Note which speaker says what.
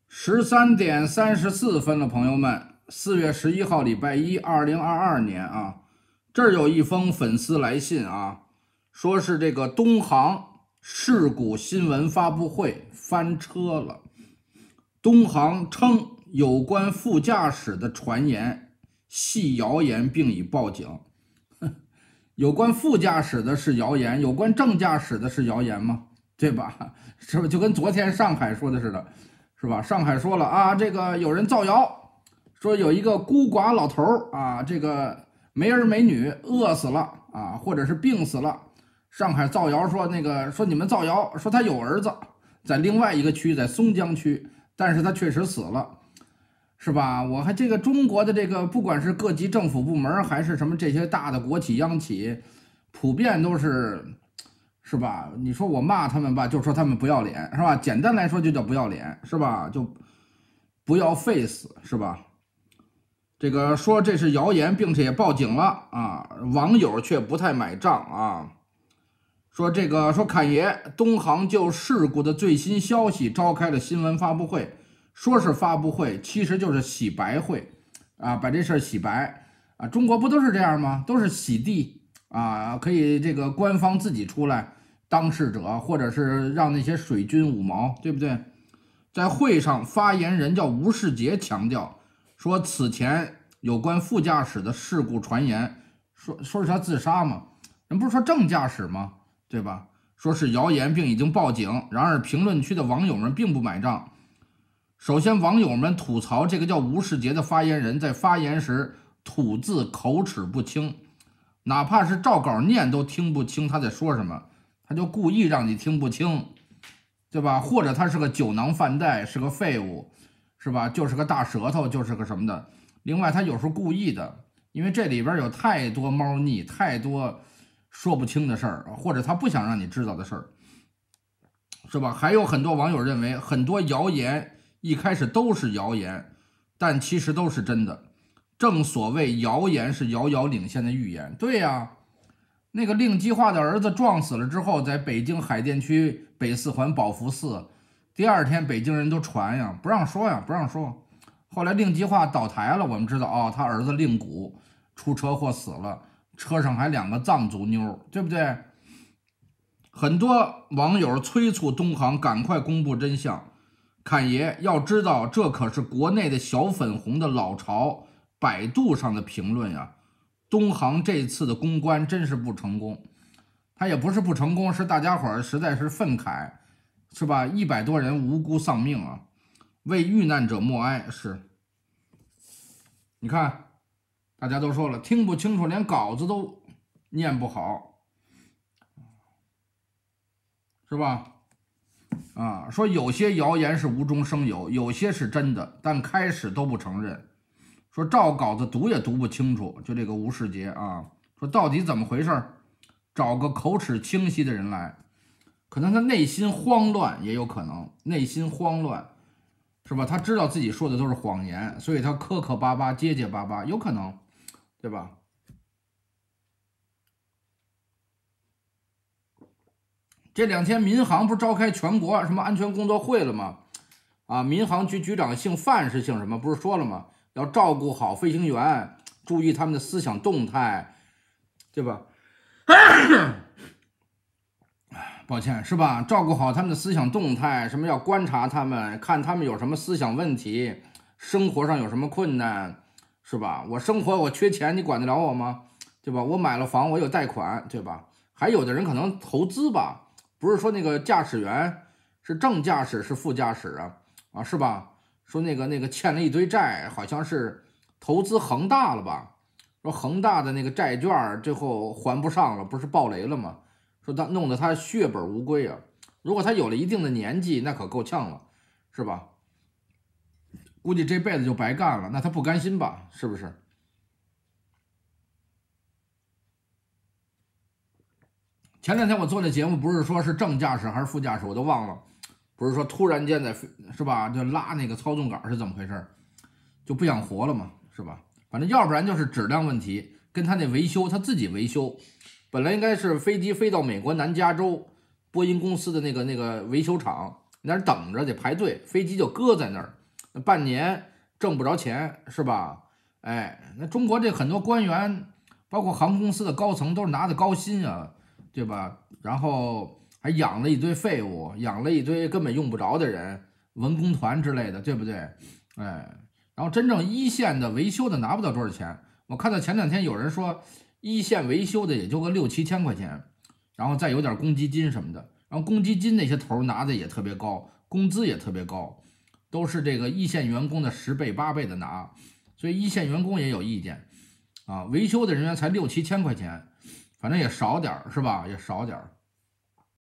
Speaker 1: 13点34分了，朋友们，4月11号，礼拜一，2022年啊，这儿有一封粉丝来信啊，说是这个东航事故新闻发布会翻车了。东航称有关副驾驶的传言系谣言，并已报警。有关副驾驶的是谣言，有关正驾驶的是谣言吗？对吧？是不是就跟昨天上海说的似的？是吧？上海说了啊，这个有人造谣，说有一个孤寡老头啊，这个没儿没女，饿死了啊，或者是病死了。上海造谣说说你们造谣，说他有儿子，在另外一个区，在松江区，但是他确实死了，是吧？我还这个中国的这个不管是各级政府部门还是什么这些大的国企央企，普遍都是吧？你说我骂他们吧，就说他们不要脸，是吧？简单来说就叫不要脸，是吧？就不要 face，是吧？这个说这是谣言，并且也报警了啊，网友却不太买账啊。说侃爷，东航就事故的最新消息召开了新闻发布会，说是发布会，其实就是洗白会啊，把这事儿洗白啊。中国不都是这样吗？都是洗地啊，可以这个官方自己出来。当事者，或者是让那些水军五毛，对不对？在会上，发言人叫吴世杰强调说，此前有关副驾驶的事故传言，说是他自杀吗？人不是说正驾驶吗？对吧？说是谣言，并已经报警。然而，评论区的网友们并不买账。首先，网友们吐槽这个叫吴世杰的发言人在发言时吐字口齿不清，哪怕是照稿念都听不清他在说什么。他就故意让你听不清，对吧？或者他是个酒囊饭袋，是个废物，是吧？就是个大舌头，就是个什么的。另外，他有时候故意的，因为这里边有太多猫腻，太多说不清的事儿，或者他不想让你知道的事儿，是吧？还有很多网友认为，很多谣言一开始都是谣言，但其实都是真的。正所谓谣言是遥遥领先的预言，对呀。那个令计划的儿子撞死了之后，在北京海淀区北四环宝福寺，第二天北京人都传呀，不让说呀，不让说。后来令计划倒台了，我们知道哦，他儿子令谷出车祸死了，车上还2个藏族妞，对不对？很多网友催促东航赶快公布真相。侃爷要知道，这可是国内的小粉红的老巢，百度上的评论呀。东航这次的公关真是不成功，他也不是不成功，是大家伙儿实在是愤慨，是吧？100多人无辜丧命啊，为遇难者默哀。是，你看，大家都说了，听不清楚，连稿子都念不好，是吧？啊，说有些谣言是无中生有，有些是真的，但开始都不承认。说照稿子读也读不清楚，就这个吴世杰啊，说到底怎么回事？找个口齿清晰的人来，可能他内心慌乱，也有可能内心慌乱，是吧？他知道自己说的都是谎言，所以他磕磕巴巴、结结巴巴，有可能，对吧？这2天民航不是召开全国什么安全工作会了吗？啊，民航局局长姓范是姓什么？不是说了吗？要照顾好飞行员，注意他们的思想动态，对吧？抱歉，是吧？照顾好他们的思想动态，什么要观察他们，看他们有什么思想问题，生活上有什么困难，是吧？我生活我缺钱，你管得了我吗？对吧？我买了房，我有贷款，对吧？还有的人可能投资吧，不是说那个驾驶员是正驾驶是副驾驶啊，是吧？说那个欠了一堆债，好像是投资恒大了吧？说恒大的那个债券最后还不上了，不是暴雷了吗？说他弄得他血本无归啊！如果他有了一定的年纪，那可够呛了，是吧？估计这辈子就白干了，那他不甘心吧？是不是？前2天我做那节目，不是说是正驾驶还是副驾驶，我都忘了。不是说突然间是吧，就拉那个操纵杆是怎么回事？就不想活了嘛，是吧？反正要不然就是质量问题，跟他那维修他自己维修，本来应该是飞机飞到美国南加州波音公司的那个维修厂那儿等着得排队，飞机就搁在那儿， 半年挣不着钱，是吧？哎，那中国这很多官员，包括航空公司的高层，都是拿的高薪啊，对吧？然后还养了一堆废物，养了一堆根本用不着的人，文工团之类的，对不对？哎，然后真正一线的维修的拿不到多少钱，我看到前两天有人说，一线维修的也就个6、7千块钱，然后再有点公积金什么的，然后公积金那些头拿的也特别高，工资也特别高，都是这个一线员工的10倍、8倍的拿，所以一线员工也有意见啊，维修的人员才6、7千块钱，反正也少点是吧？也少点